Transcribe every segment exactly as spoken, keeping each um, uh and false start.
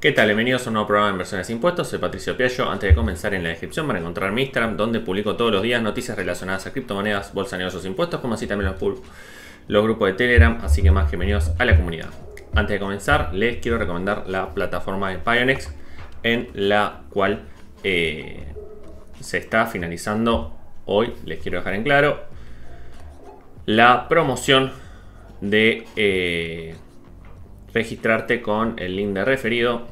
¿Qué tal? Bienvenidos a un nuevo programa de Inversiones e Impuestos. Soy Patricio Piaggio. Antes de comenzar, en la descripción van a encontrar mi Instagram, donde publico todos los días noticias relacionadas a criptomonedas, bolsa, negocios e impuestos, como así también los, los grupos de Telegram, así que más que bienvenidos a la comunidad. Antes de comenzar, les quiero recomendar la plataforma de Pionex, en la cual eh, se está finalizando hoy, les quiero dejar en claro, la promoción de eh, registrarte con el link de referido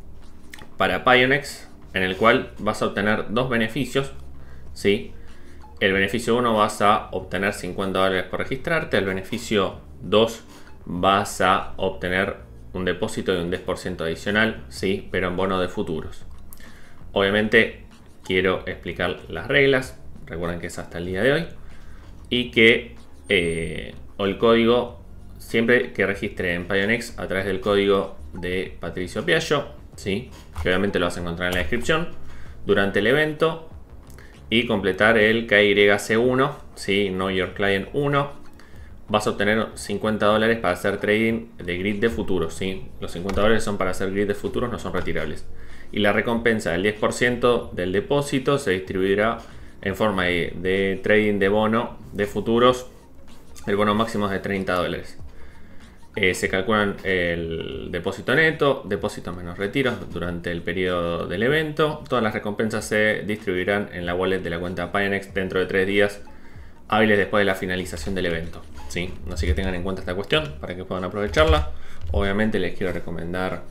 para Pionex, en el cual vas a obtener dos beneficios, ¿sí? El beneficio uno vas a obtener cincuenta dólares por registrarte, el beneficio dos vas a obtener un depósito de un diez por ciento adicional, ¿sí? Pero en bono de futuros. Obviamente quiero explicar las reglas, recuerden que es hasta el día de hoy, y que eh, el código, siempre que registre en Pionex a través del código de Patricio Piaggio, ¿sí? Que obviamente lo vas a encontrar en la descripción, durante el evento, y completar el K Y C uno, ¿sí? Know Your Client uno, vas a obtener cincuenta dólares para hacer trading de grid de futuros, ¿sí? Los cincuenta dólares son para hacer grid de futuros, no son retirables. Y la recompensa del diez por ciento del depósito se distribuirá en forma de, de trading de bono de futuros. El bono máximo es de treinta dólares. Eh, se calculan el depósito neto, depósitos menos retiros durante el periodo del evento. Todas las recompensas se distribuirán en la wallet de la cuenta Pionex dentro de tres días hábiles después de la finalización del evento, ¿sí? Así que tengan en cuenta esta cuestión para que puedan aprovecharla. Obviamente les quiero recomendar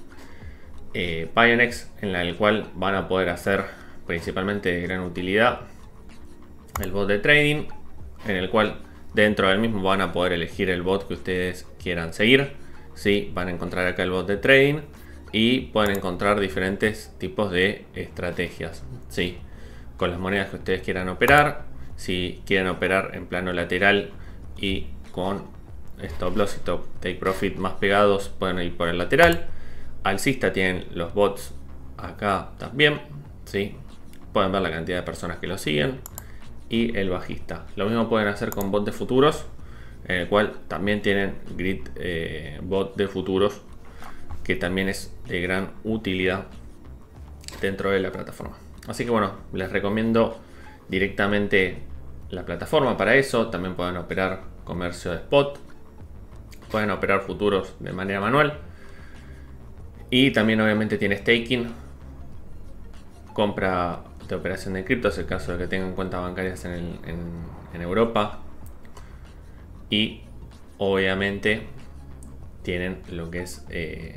eh, Pionex, en la cual van a poder hacer principalmente de gran utilidad el bot de trading, en el cual dentro del mismo van a poder elegir el bot que ustedes quieran seguir, ¿sí? Van a encontrar acá el bot de trading y pueden encontrar diferentes tipos de estrategias, ¿sí? Con las monedas que ustedes quieran operar. Si quieren operar en plano lateral y con stop loss y top take profit más pegados, pueden ir por el lateral. Alcista tienen los bots acá también, ¿sí? Pueden ver la cantidad de personas que lo siguen. Y el bajista. Lo mismo pueden hacer con bot de futuros, en el cual también tienen grid eh, bot de futuros, que también es de gran utilidad dentro de la plataforma. Así que bueno, les recomiendo directamente la plataforma para eso. También pueden operar comercio de spot, pueden operar futuros de manera manual, y también obviamente tiene staking, compra de operación de cripto, es el caso de que tengan cuentas bancarias en, el, en, en Europa, y obviamente tienen lo que es eh,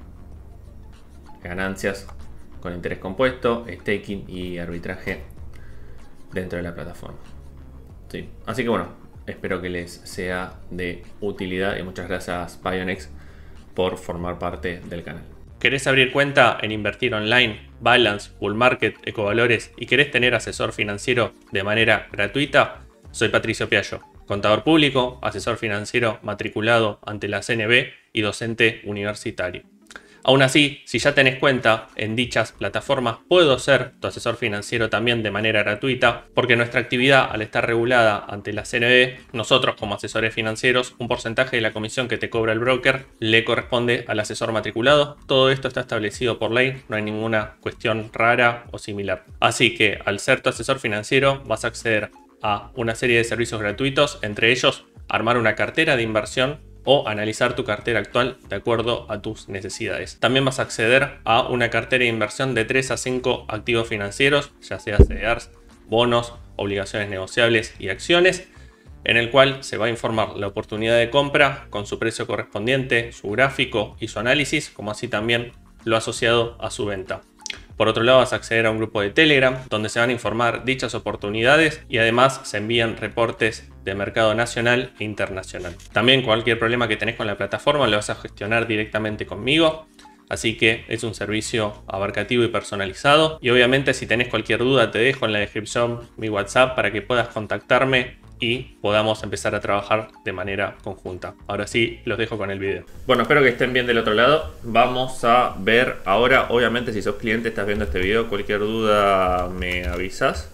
ganancias con interés compuesto, staking y arbitraje dentro de la plataforma, ¿sí? Así que bueno, espero que les sea de utilidad y muchas gracias Pionex por formar parte del canal. ¿Querés abrir cuenta en Invertir Online, Balance, Bull Market, Ecovalores y querés tener asesor financiero de manera gratuita? Soy Patricio Piaggio, contador público, asesor financiero matriculado ante la C N B y docente universitario. Aún así, si ya tenés cuenta en dichas plataformas, puedo ser tu asesor financiero también de manera gratuita, porque nuestra actividad, al estar regulada ante la C N B, nosotros como asesores financieros, un porcentaje de la comisión que te cobra el broker le corresponde al asesor matriculado. Todo esto está establecido por ley, no hay ninguna cuestión rara o similar. Así que al ser tu asesor financiero vas a acceder a una serie de servicios gratuitos, entre ellos armar una cartera de inversión o analizar tu cartera actual de acuerdo a tus necesidades. También vas a acceder a una cartera de inversión de tres a cinco activos financieros, ya sea C D Rs, bonos, obligaciones negociables y acciones, en el cual se va a informar la oportunidad de compra con su precio correspondiente, su gráfico y su análisis, como así también lo asociado a su venta. Por otro lado, vas a acceder a un grupo de Telegram donde se van a informar dichas oportunidades y además se envían reportes de mercado nacional e internacional. También cualquier problema que tenés con la plataforma lo vas a gestionar directamente conmigo. Así que es un servicio abarcativo y personalizado. Y obviamente si tenés cualquier duda te dejo en la descripción mi WhatsApp para que puedas contactarme y podamos empezar a trabajar de manera conjunta. Ahora sí, los dejo con el video. Bueno, espero que estén bien del otro lado. Vamos a ver ahora, obviamente si sos cliente, estás viendo este video, cualquier duda me avisas.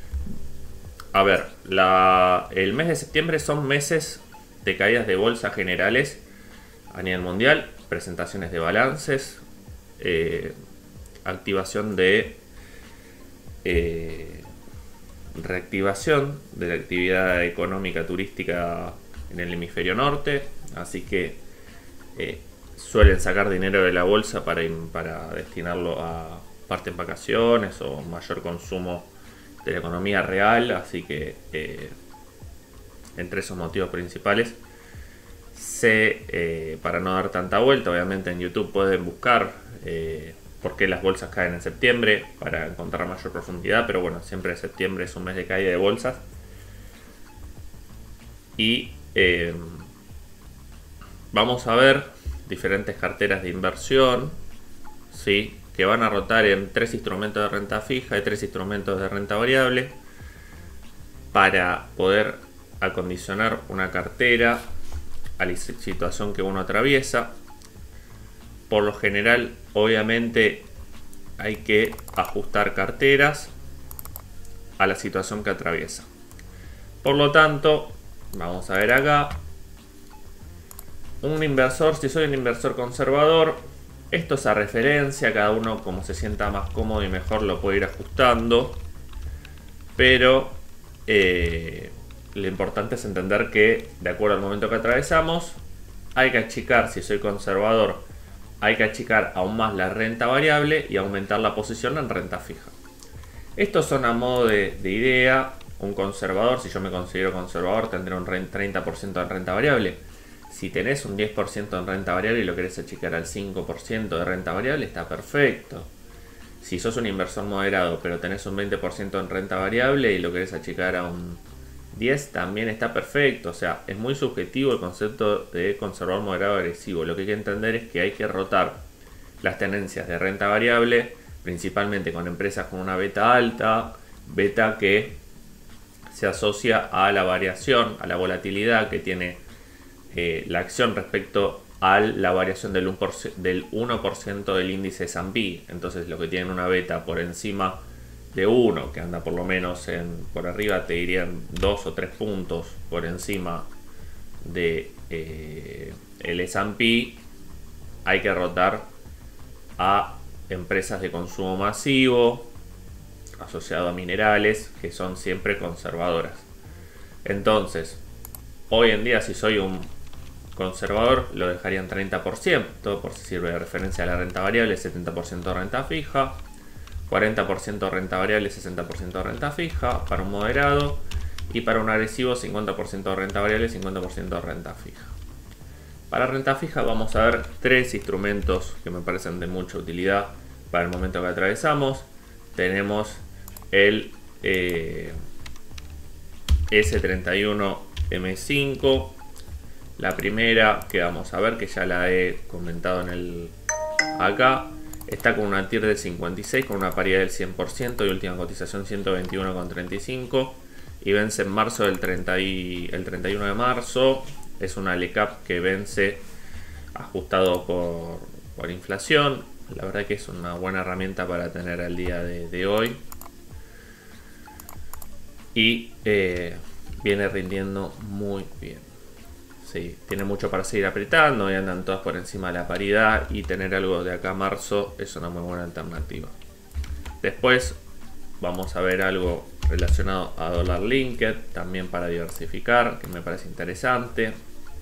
A ver, la, el mes de septiembre son meses de caídas de bolsa generales a nivel mundial, presentaciones de balances, eh, activación de eh, reactivación de la actividad económica turística en el hemisferio norte, así que eh, suelen sacar dinero de la bolsa para, para destinarlo a parte en vacaciones o mayor consumo de la economía real, así que eh, entre esos motivos principales se, eh, para no dar tanta vuelta, obviamente en YouTube pueden buscar eh, por qué las bolsas caen en septiembre para encontrar mayor profundidad, pero bueno, siempre septiembre es un mes de caída de bolsas. Y eh, vamos a ver diferentes carteras de inversión, ¿sí?, que van a rotar en tres instrumentos de renta fija y tres instrumentos de renta variable para poder acondicionar una cartera a la situación que uno atraviesa. Por lo general, obviamente, hay que ajustar carteras a la situación que atraviesa. Por lo tanto, vamos a ver acá, un inversor, si soy un inversor conservador, esto es a referencia, cada uno como se sienta más cómodo y mejor lo puede ir ajustando, pero eh, lo importante es entender que de acuerdo al momento que atravesamos hay que achicar, si soy conservador, hay que achicar aún más la renta variable y aumentar la posición en renta fija. Estos son a modo de, de idea. Un conservador, si yo me considero conservador, tendré un treinta por ciento en renta variable. Si tenés un diez por ciento en renta variable y lo querés achicar al cinco por ciento de renta variable, está perfecto. Si sos un inversor moderado pero tenés un veinte por ciento en renta variable y lo querés achicar a un diez por ciento, también está perfecto. O sea, es muy subjetivo el concepto de conservador moderado agresivo. Lo que hay que entender es que hay que rotar las tendencias de renta variable, principalmente con empresas con una beta alta, beta que se asocia a la variación, a la volatilidad que tiene eh, la acción respecto a la variación del uno por ciento del índice S and P. Entonces, los que tienen una beta por encima de uno, que anda por lo menos en, por arriba, te dirían dos o tres puntos por encima de eh, el S and P, hay que rotar a empresas de consumo masivo asociado a minerales, que son siempre conservadoras. Entonces, hoy en día, si soy un conservador, lo dejaría en treinta por ciento, por si sirve de referencia a la renta variable, setenta por ciento de renta fija, cuarenta por ciento de renta variable, sesenta por ciento de renta fija, para un moderado, y para un agresivo, cincuenta por ciento de renta variable, cincuenta por ciento de renta fija. Para renta fija vamos a ver tres instrumentos que me parecen de mucha utilidad para el momento que atravesamos. Tenemos el eh, S treinta y uno M cinco, la primera que vamos a ver, que ya la he comentado en el acá, está con una T I R de cincuenta y seis, con una paridad del cien por ciento y última cotización ciento veintiuno con treinta y cinco, y vence en marzo del treinta y, el treinta y uno de marzo. Es una L C A P que vence ajustado por, por inflación. La verdad que es una buena herramienta para tener al día de, de hoy. Y eh, viene rindiendo muy bien. Sí, tiene mucho para seguir apretando y andan todas por encima de la paridad. Y tener algo de acá a marzo es una muy buena alternativa. Después vamos a ver algo relacionado a dólar linked, también para diversificar, que me parece interesante.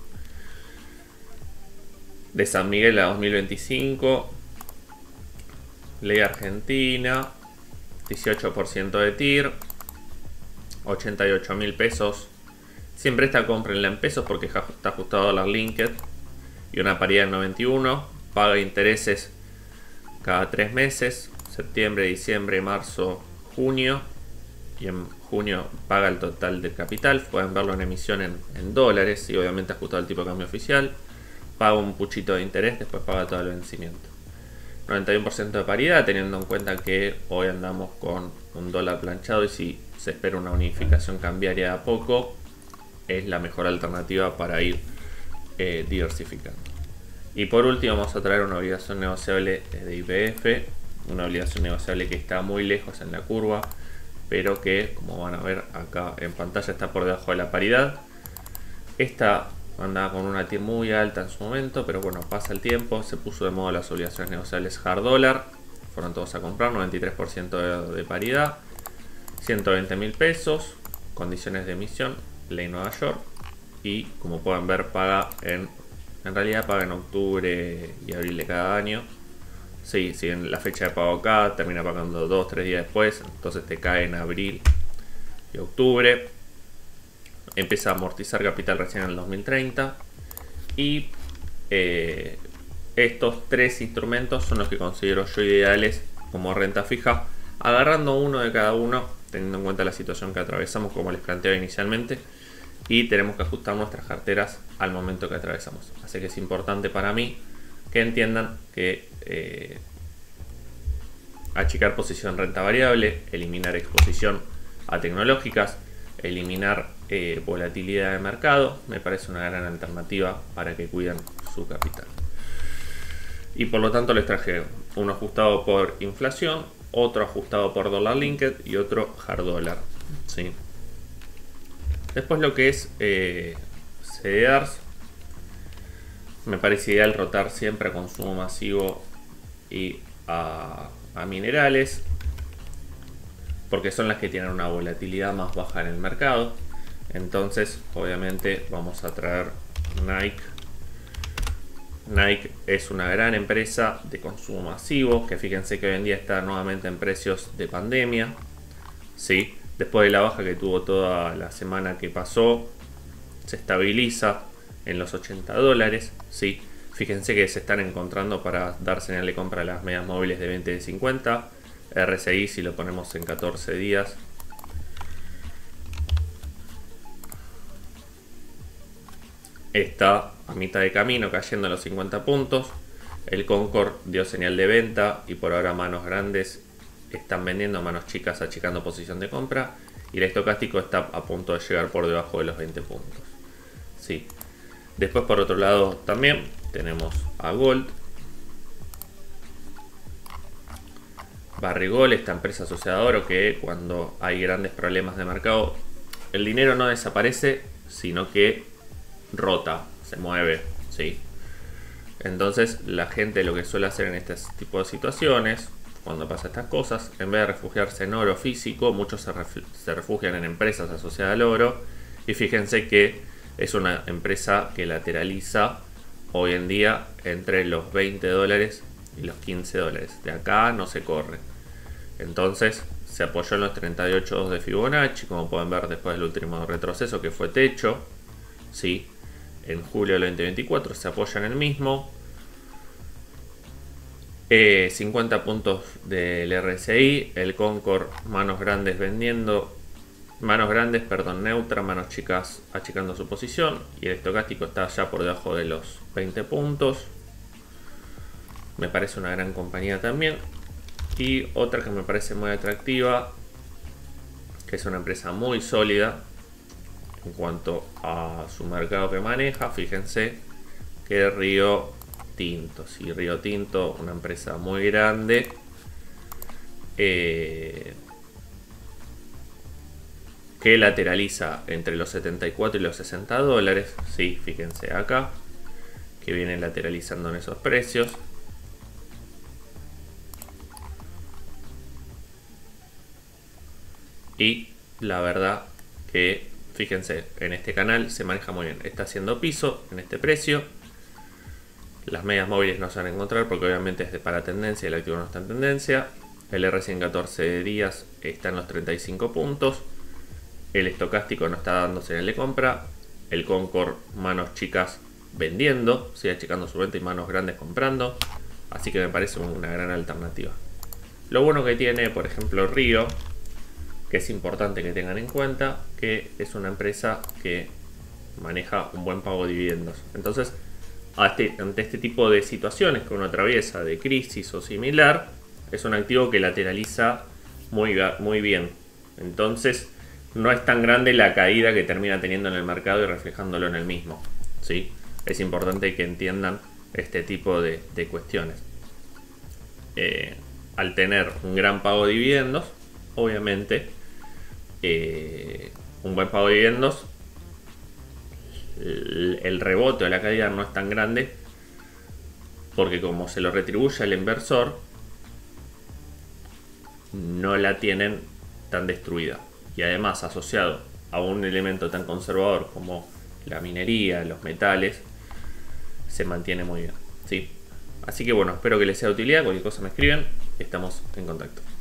De San Miguel a dos mil veinticinco, ley argentina, dieciocho por ciento de T I R, ochenta y ocho mil pesos. Siempre esta cómprenla en pesos porque está ajustado a dólar linked y una paridad del noventa y uno. Paga intereses cada tres meses, septiembre, diciembre, marzo, junio, y en junio paga el total del capital. Pueden verlo en emisión en, en dólares y obviamente ajustado al tipo de cambio oficial. Paga un puchito de interés, después paga todo el vencimiento. noventa y uno por ciento de paridad, teniendo en cuenta que hoy andamos con un dólar planchado y si se espera una unificación cambiaria a poco, es la mejor alternativa para ir eh, diversificando. Y por último vamos a traer una obligación negociable de Y P F, una obligación negociable que está muy lejos en la curva, pero que, como van a ver acá en pantalla, está por debajo de la paridad. Esta andaba con una T I R muy alta en su momento, pero bueno, pasa el tiempo, se puso de moda las obligaciones negociables hard dólar, fueron todos a comprar, noventa y tres por ciento de, de paridad, ciento veinte mil pesos, condiciones de emisión, ley Nueva York, y como pueden ver paga en, en realidad paga en octubre y abril de cada año. Sí, si en la fecha de pago acá termina pagando dos tres días después, entonces te cae en abril y octubre. Empieza a amortizar capital recién en el dos mil treinta. Y eh, estos tres instrumentos son los que considero yo ideales como renta fija, agarrando uno de cada uno, teniendo en cuenta la situación que atravesamos, como les planteaba inicialmente, y tenemos que ajustar nuestras carteras al momento que atravesamos. Así que es importante para mí que entiendan que eh, achicar posición renta variable, eliminar exposición a tecnológicas, eliminar eh, volatilidad de mercado, me parece una gran alternativa para que cuiden su capital. Y por lo tanto les traje uno ajustado por inflación, otro ajustado por dólar linked y otro hard dólar, ¿sí? Después lo que es eh, C D Rs, me parece ideal rotar siempre a consumo masivo y a, a minerales, porque son las que tienen una volatilidad más baja en el mercado. Entonces obviamente vamos a traer Nike. Nike es una gran empresa de consumo masivo, que fíjense que hoy en día está nuevamente en precios de pandemia, ¿sí? Después de la baja que tuvo toda la semana que pasó, se estabiliza en los ochenta dólares, ¿sí? Fíjense que se están encontrando para dar señal de compra a las medias móviles de veinte y cincuenta. R S I, si lo ponemos en catorce días, está a mitad de camino, cayendo a los cincuenta puntos. El Concord dio señal de venta y por ahora manos grandes están vendiendo, manos chicas achicando posición de compra, y el estocástico está a punto de llegar por debajo de los veinte puntos, ¿sí? Después, por otro lado, también tenemos a Gold. Barrigold, esta empresa asociada a oro, que cuando hay grandes problemas de mercado, el dinero no desaparece, sino que rota, se mueve, ¿sí? Entonces la gente lo que suele hacer en este tipo de situaciones, cuando pasa estas cosas, en vez de refugiarse en oro físico, muchos se, ref se refugian en empresas asociadas al oro. Y fíjense que es una empresa que lateraliza hoy en día entre los veinte dólares y los quince dólares. De acá no se corre. Entonces se apoyó en los treinta y ocho de Fibonacci, como pueden ver después del último retroceso que fue techo, ¿sí? En julio del veinte veinticuatro se apoya en el mismo. Eh, cincuenta puntos del R S I, el Concord manos grandes vendiendo, manos grandes, perdón, neutra, manos chicas achicando su posición, y el estocástico está ya por debajo de los veinte puntos. Me parece una gran compañía también. Y otra que me parece muy atractiva, que es una empresa muy sólida en cuanto a su mercado que maneja, fíjense que es Río Tinto. Sí, Río Tinto, una empresa muy grande, eh, que lateraliza entre los setenta y cuatro y los sesenta dólares. Sí, fíjense acá que viene lateralizando en esos precios. Y la verdad que, fíjense, en este canal se maneja muy bien. Está haciendo piso en este precio. Las medias móviles no se van a encontrar porque obviamente es de para tendencia y el activo no está en tendencia. El R S I en catorce días está en los treinta y cinco puntos. El estocástico no está dando señal de compra. El Concord, manos chicas vendiendo, sigue achicando su venta, y manos grandes comprando. Así que me parece una gran alternativa. Lo bueno que tiene, por ejemplo, Río, que es importante que tengan en cuenta, que es una empresa que maneja un buen pago de dividendos. Entonces, ante este tipo de situaciones que uno atraviesa, de crisis o similar, es un activo que lateraliza muy, muy bien. Entonces, no es tan grande la caída que termina teniendo en el mercado y reflejándolo en el mismo, ¿sí? Es importante que entiendan este tipo de, de cuestiones. Eh, al tener un gran pago de dividendos, obviamente, eh, un buen pago de dividendos el, el rebote o la caída no es tan grande, porque como se lo retribuye al inversor, no la tienen tan destruida. Y además, asociado a un elemento tan conservador como la minería, los metales, se mantiene muy bien, ¿sí? Así que bueno, espero que les sea de utilidad. Cualquier cosa me escriben y estamos en contacto.